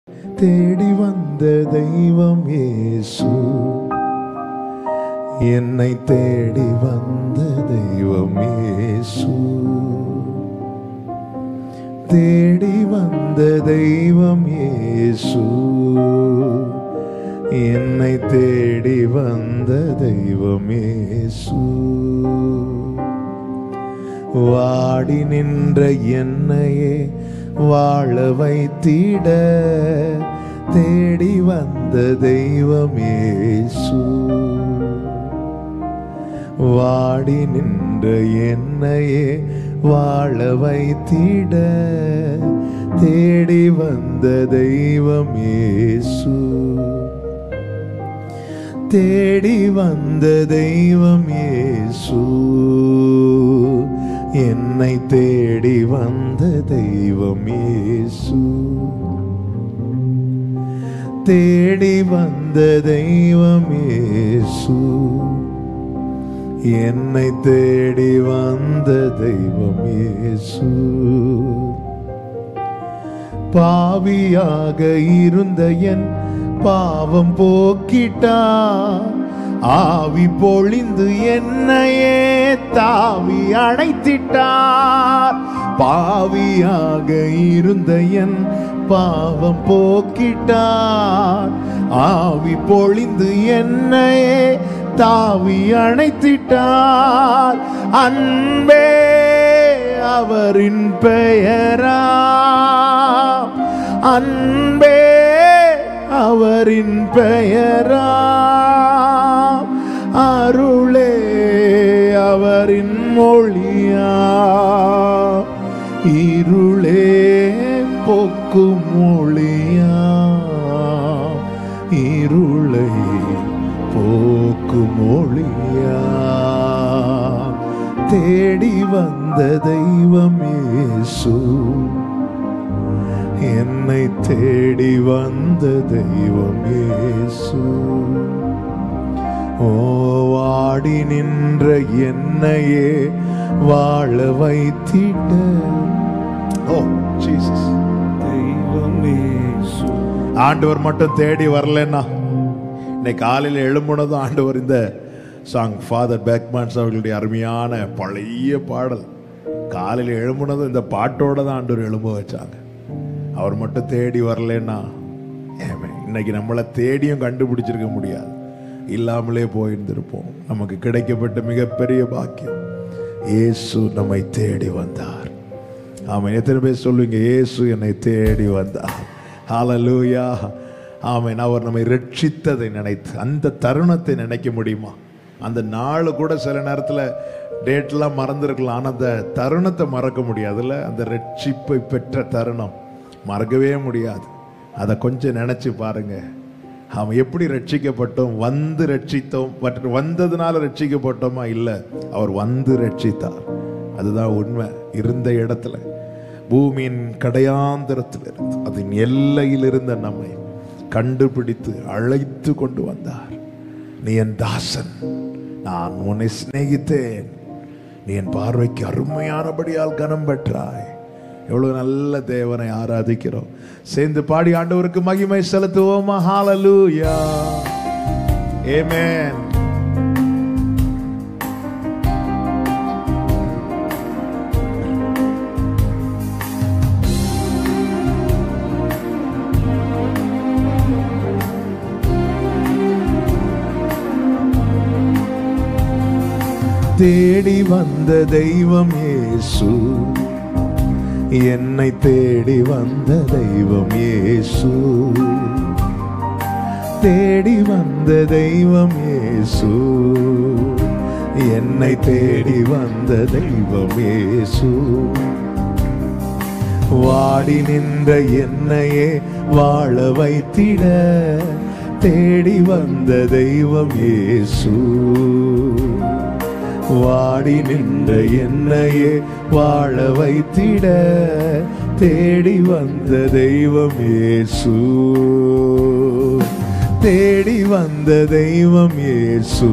தேடி வந்த தெய்வம் இயேசு, என்னை தேடி வந்த தெய்வம் இயேசு, தேடி வந்த தெய்வம் இயேசு, என்னை தேடி வந்த தெய்வம் இயேசு. வாடி நின்ற என்னையே வாழ வைத்திட தேடி வந்த தெய்வம் இயேசு. வாடி நின்ற என்னையே வாழ வைத்திட தேடி வந்த தெய்வம் இயேசு, தேடி வந்த தெய்வம் இயேசு, என்னை தேடி வந்த தெய்வம் இயேசு, தேடி வந்த தெய்வம் இயேசு, என்னை தேடி வந்த தெய்வம் இயேசு. பாவியாக இருந்த என் பாவம் போக்கிட்டார், ஆவி பொழிந்து என்னையே தாவி அணைத்திட்டார். பாவியாக இருந்த என் பாவம் போக்கிட்டார், ஆவி பொழிந்து என்னையே தாவி அணைத்திட்டார். அன்பே அவரின் பெயரா, அன்பே அவரின் பெயரா, அருளே அவரின் மொழியா, இருளே போக்கும் மொழியா, இருளை போக்கும் மொழியா. தேடி வந்த தெய்வம் இயேசு, என்னை தேடி வந்த தெய்வம் இயேசு. ஓ வாடி நின்ற என்னையே வாழ வைத்திட. ஓ ஜீசஸ், தெய்வம் இயேசு. ஆண்டவர் மட்டும் தேடி வரலன்னா, இன்னைக்கு காலையில் எழும்புனதும் ஆண்டவர் இந்த சாங் ஃபாதர் பேக்மேன்ஸ் அவர்களுடைய அருமையான பழைய பாடல், காலையில் எழும்புனதும் இந்த பாட்டோட தான் ஆண்டவர் எழும்ப வச்சாங்க. அவர் மட்டும் தேடி வரலன்னா இன்னைக்கு நம்மளை தேடியும் கண்டுபிடிச்சிருக்க முடியாது, இல்லாமலே போயிருந்திருப்போம். நமக்கு கிடைக்கப்பட்ட மிகப்பெரிய பாக்கியம், இயேசு நம்மை தேடி வந்தார். ஆமென். எத்தனை பேர் சொல்லுவீங்க, இயேசு என்னை தேடி வந்தார்? ஹல்லேலூயா. ஆமென். அவர் நம்மை ரட்சித்ததை நினைத்து அந்த தருணத்தை நினைக்க முடியுமா? அந்த நாள் கூட சில நேரத்தில் டேட்லாம் மறந்துருக்கலாம், ஆனால் அந்த தருணத்தை மறக்க முடியாதுல்ல. அந்த ரட்சிப்பை பெற்ற தருணம் மறக்கவே முடியாது. அதை கொஞ்சம் நினைச்சு பாருங்க. அவன் எப்படி ரட்சிக்கப்பட்டோம், வந்து ரட்சித்தோம். பட் வந்ததுனால ரட்சிக்கப்பட்டோமா? இல்லை, அவர் வந்து ரட்சித்தார். அதுதான் உண்மை. இருந்த இடத்துல, பூமியின் கடையாந்திரத்தில் இருந்து, அதன் எல்லையில் இருந்த நம்மை கண்டுபிடித்து அழைத்து கொண்டு வந்தார். நீ என் தாசன், நான் உன்னை சிநேகித்தேன், நீ என் பார்வைக்கு அருமையானபடியால் கனம் பெற்றாய். எவ்வளவு நல்ல தேவனை ஆராதிக்கிறோம். சேர்ந்து பாடி ஆண்டவருக்கு மகிமை செலுத்துவோமா? ஹல்லேலூயா, ஆமென். தேடி வந்த தெய்வம் இயேசு, என்னை தேடி வந்த தெய்வம் இயேசு, தேடி வந்த தெய்வம் இயேசு, என்னை தேடி வந்த தெய்வம் இயேசு. வாடி நின்ற என்னையே வாழ வைத்திட தேடி வந்த தெய்வம் இயேசு, வாடி நின்ற என்னையே வாழ வைத்திட தேடி வந்த தெய்வம் இயேசு, தேடி வந்த தெய்வம் இயேசு,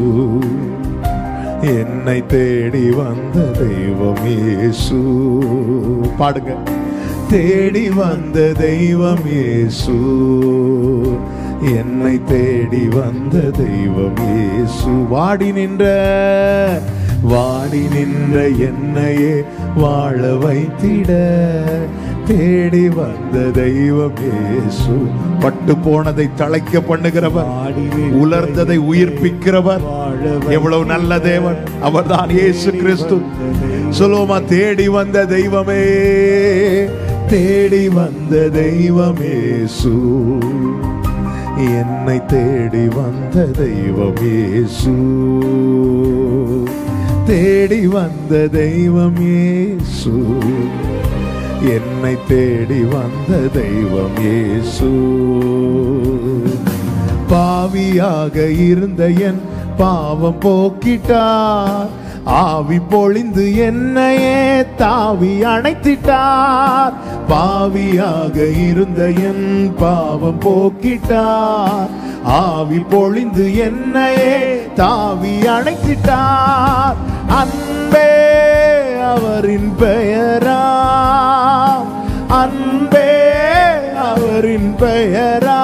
என்னை தேடி வந்த தெய்வம் இயேசு. பாடுங்க. தேடி வந்த தெய்வம் இயேசு, என்னை தேடி வந்த தெய்வம் இயேசு. வாடி நின்ற என்னையே வாழ வைத்திட தேடி வந்த தெய்வம் இயேசு. பட்டு போனதை தழைக்க பண்ணுகிறவர், உலர்ந்ததை உயிர்ப்பிக்கிறவர். எவ்வளவு நல்ல தேவன் அவர்தான் இயேசு கிறிஸ்து. சொல்லுவோமா, தேடி வந்த தெய்வமே, தேடி வந்த தெய்வம் இயேசு, என்னை தேடி வந்த தெய்வம் இயேசு. தேடி வந்த தெய்வம் இயேசு, என்னை தேடி வந்த தெய்வம் இயேசு. பாவியாக இருந்த என் பாவம் போக்கிட்டார், ஆவி பொழிந்து என்னையே தாவி அணைத்திட்டார். பாவியாக இருந்த என் பாவம் போக்கிட்டார், ஆவி பொழிந்து என்னையே தாவி அணைத்திட்டார். அன்பே அவரின் பெயரா, அன்பே அவரின் பெயரா,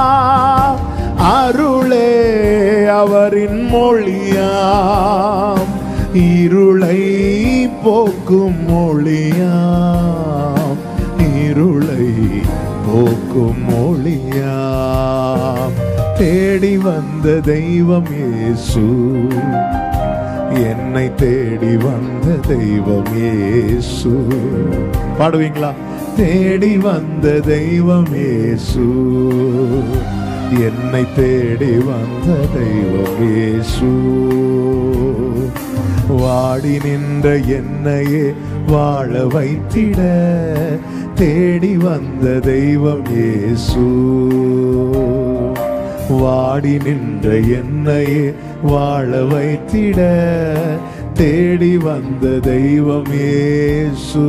அருளே அவரின் மொழியாம், இருளை போக்கும் மொழியாம், இருளை போக்கும் மொழியாம். தேடி வந்த தெய்வம் இயேசு, என்னை தேடி வந்த தெய்வம் இயேசு. பாடுவீங்களா? தேடி வந்த தெய்வம் இயேசு, என்னை தேடி வந்த தெய்வம் இயேசு. வாடி நின்ற என்னையே வாழ வைத்திட தேடி வந்த தெய்வம் இயேசு. வாடி நின்ற என்னையே வாழ வைத்திட தேடி வந்த தெய்வம் இயேசு.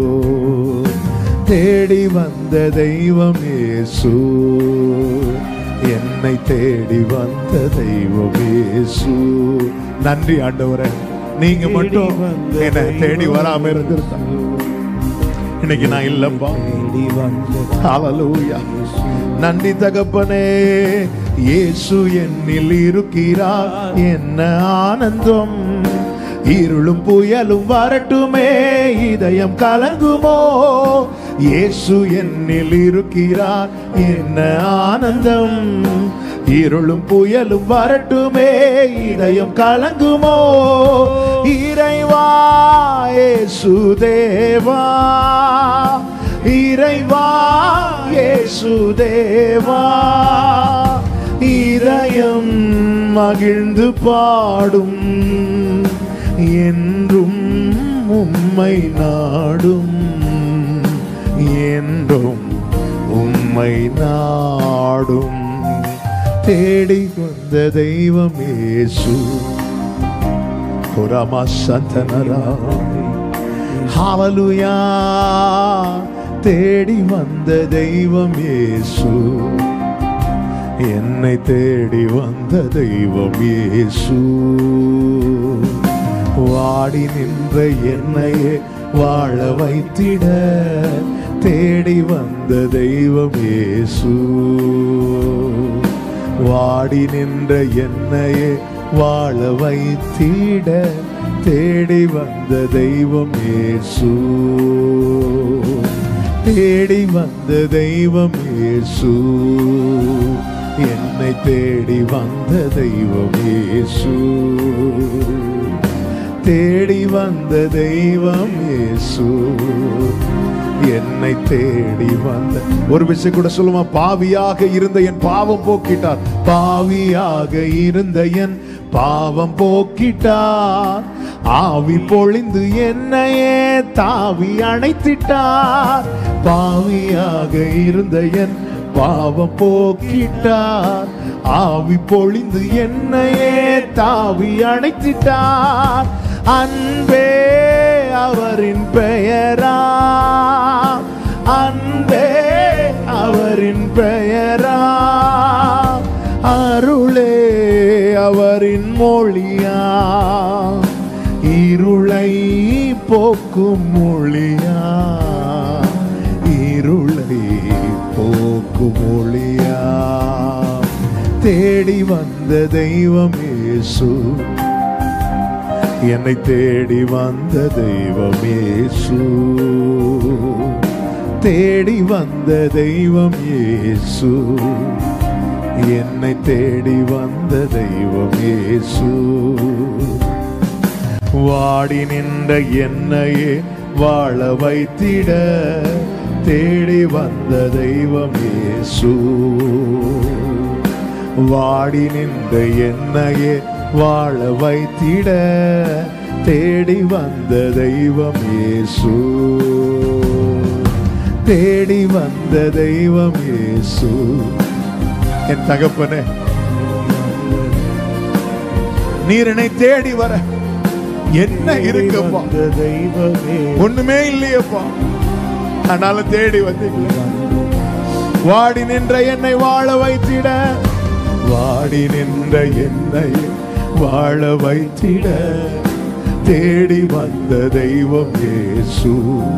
தேடி வந்த தெய்வம் இயேசு, என்னை தேடி வந்த தெய்வம் இயேசு. நன்றி ஆண்டவரே, நீங்க மட்டும் என்ன தேடி வராம இருந்திருந்தா இன்னைக்கு நான் இல்லப்பா. ஹல்லேலூயா. நன்றி தகப்பனே, இயேசு என்னில் இருக்கிறார், என்ன ஆனந்தம். இருளும் புயலும் வரட்டுமே, இதயம் கலங்குமோ. இயேசு என்னில் இருக்கிறார், என்ன ஆனந்தம். இருளும் புயலும் வரட்டுமே, இதயம் கலங்குமோ. இறைவா இயேசு தேவா, இறைவா இயேசு தேவா, இதயம் மகிழ்ந்து பாடும், என்றும் உம்மை நாடும், என்றும் உம்மை நாடும். தேடி வந்த தெய்வம் இயேசு. ஹல்லேலூயா. தேடி வந்த தெய்வம் இயேசு, என்னை தேடி வந்த தெய்வம் இயேசு. வாடி நின்ற என்னையே வாழ வைத்திட தேடி வந்த தெய்வம் இயேசு. வாடி நின்ற என்னையே வாழ வைத்திட தேடி வந்த தெய்வம் இயேசு. தேடி வந்த தெய்வம் இயேசு, என்னை தேடி வந்த தெய்வம் இயேசு. தேடி வந்த தெய்வம் இயேசு, என்னை தேடி வந்த. ஒரு விஷயம் கூட சொல்லுமா, பாவியாக இருந்த என் பாவம் போக்கிட்டார். பாவியாக இருந்த என் பாவம் போக்கிட்டார், ஆவி பொழிந்து என்னையே தாவி அணைத்திட்டார். பாவியாக இருந்த என் பாவம் போக்கிட்டார், ஆவி பொழிந்து என்னையே தாவி அணைத்திட்டார். அன்பே அவரின் பெயரா, அன்பே அவரின் பெயரா, அருளே அவரின் மொழியா, இருளை போக்கும் மொழியா, ஹalleluya. தேடி வந்த தெய்வம் இயேசு, என்னை தேடி வந்த தெய்வம் இயேசு, தேடி வந்த தெய்வம் இயேசு, என்னை தேடி வந்த தெய்வம் இயேசு. வாடி நின்ற என்னையே வாழ வைத்திட தேடி வந்த தெய்வம் இயேசு. வாடி நின்ற என்னையே வாழ வைத்திட தேடி வந்த தெய்வம் இயேசு, தேடி வந்த தெய்வம் இயேசு. என் தகப்பனே, நீர் என்னை தேடி வர என்ன இருக்குப்பா? ஒண்ணுமே இல்லையப்பா, ஆனாலும் தேடி வந்தீங்களா? வாடி நின்ற என்னை வாழ வைத்திட, வாடி நின்ற என்னை வாழ வைத்திட தேடி வந்த தெய்வம் இயேசு.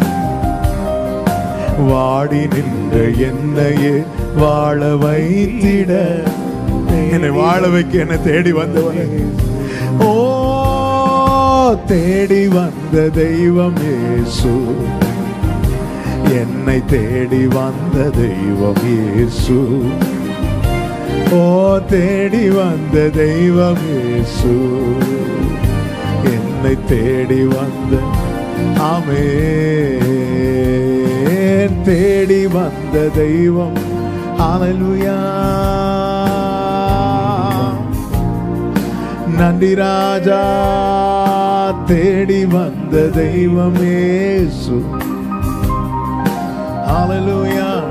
வாடி நின்ற என்னையே வாழ வைத்திட, என்னை வாழ வைக்க என்னை தேடி வந்தவன். ஓ, தேடி வந்த தெய்வம் இயேசு, என்னை தேடி வந்த தெய்வம் இயேசு. ஓ, தேடி வந்த தெய்வம் இயேசு, என்னை தேடி வந்த, ஆமென், தேடி வந்த தெய்வம். ஹalleluya. நன்றி ராஜா, தேடி வந்த தெய்வம் இயேசு. ஹalleluya.